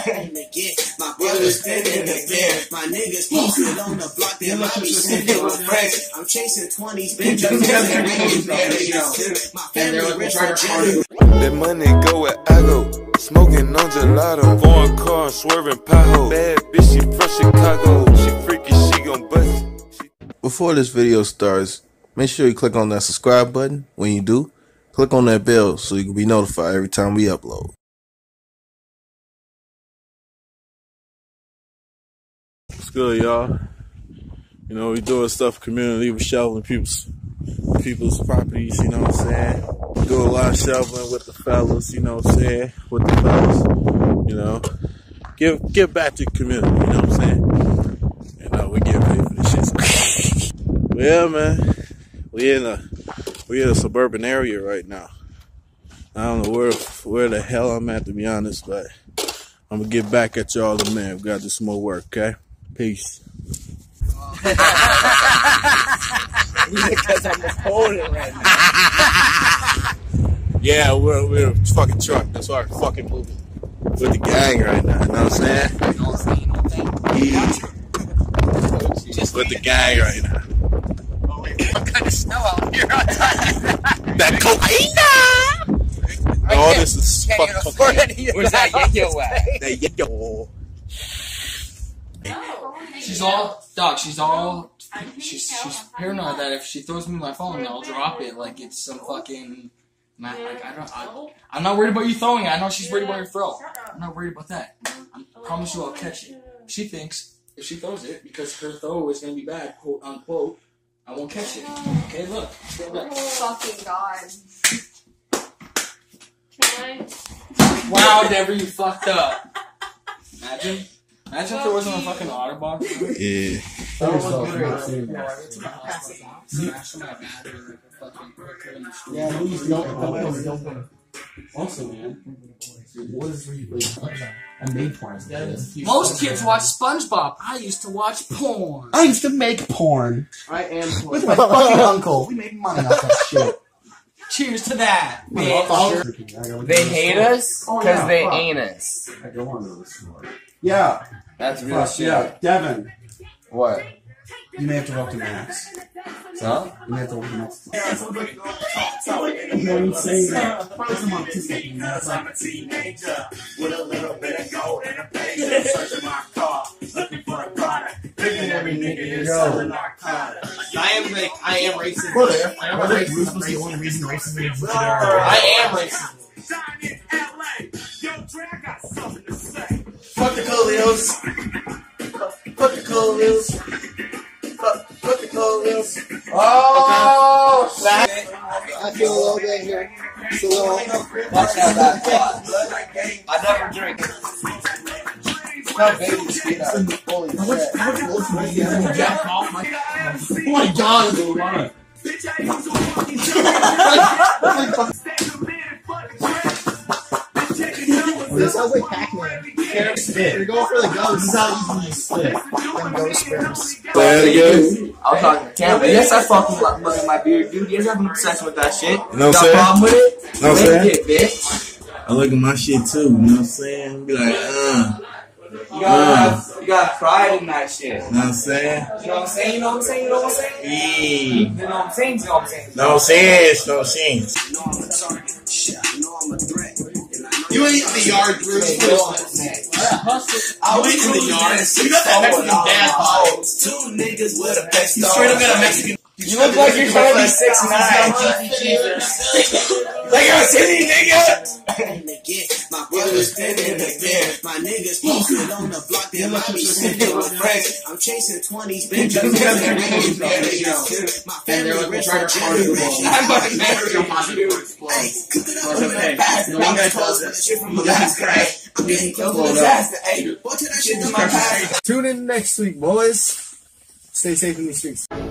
My brother's spinning the beer. My niggas posted on the block. They might be sitting with friends. I'm chasing 20s, Benjamins, and rings. My family rich for Jimmy. That money go where I go. Smoking on gelato. Foreign car, swerving pothole. Bad bitch, she from Chicago. She freaky, she gon' bust. Before this video starts, make sure you click on that subscribe button. When you do, click on that bell so you can be notified every time we upload. What's good, y'all? You know, we doing stuff community, we shoveling people's properties, you know what I'm saying? Do a lot of shoveling with the fellas, you know what I'm saying? With the fellas, you know. Give back to the community, you know what I'm saying? You know, we get paid for this shit. But yeah, man. We in a suburban area right now. I don't know where the hell I'm at, to be honest, but I'm gonna get back at y'all in a minute. We gotta do some more work, okay? Peace. Because I'm holding right now. Yeah, we're a fucking truck. That's why we're fucking moving with the gang right now. You know what I'm saying? Yeah. With the gang right now. What kind of snow out here on time? That cocaine! Oh, this is fucking cocaine. Where's that yayo at? That yayo. She's paranoid that if she throws me my phone, I'll drop it like it's some fucking. I'm not worried about you throwing it. I know she's worried about your throw. I'm not worried about that. I promise you I'll catch it. She thinks if she throws it, because her throw is gonna be bad, quote unquote, I won't catch it. Okay, look. Oh, fucking God. Can I? Wow, Deborah, you fucked up. Imagine if there wasn't a fucking OtterBox. Yeah. That would look good. Yeah, please don't. Also, man, what is I made porn. Most kids watch SpongeBob. I used to watch porn. I used to make porn. I am porn. With my fucking uncle. We made money off that shit. Cheers to that, bitch. They hate us because they ain't us. I don't want to know this story. Yeah. That's real shit. Yeah, Devin. What? You may have to walk to Max. So? You may have to walk to Max. You know what I'm saying? Probably some autistic. I'm a teenager with a little bit of gold and a pager. Searching my car, looking for a product. Picking every nigga is selling narcotics. I am racist. Brother, I am racist. The only reason racism exists. I am racist. Fuck the Coleos. Fuck the Coleos. Fuck the Coleos. Oh, I feel a little bit here. It's a little. watch out that thought. I never drink. No baby speed up. Holy shit. Oh my God. This sounds like Pac-Man. You're going for the ghost. This is how you spit. Them ghost sperms. Say it again. I was talking to Cam, but yes, I fucking look at my beard, dude. You guys have an obsession with that shit. You know what I'm got a saying? problem with it? Know what I'm saying? It, bitch. I look at my shit too, you know what I'm saying? Be like, You got pride in that shit. You know what I'm saying? You know what I'm saying? You know what I'm saying? You know what I'm saying? Yeah. You know what I'm saying? You know what I'm saying? No sense, no sense. You ain't in the yard, Drew. I went in the yard. You got that Mexican dad vibe. Two niggas with a best. You straight up got a Mexican. You look like you're trying to be 6'9". Like a city nigga. My brother's spinning the beer. My niggas posted on the block. They might be sitting with friends. I'm chasing 20s, Benjamins, and rings. My family rich for Jimmy. I'm fucking married on my dude. Hey, cook it up in the past. No one calls that shit from the last crash. I'm getting killed for disaster. Hey, what did that shit to my past? Tune in next week, boys. Stay safe in the streets.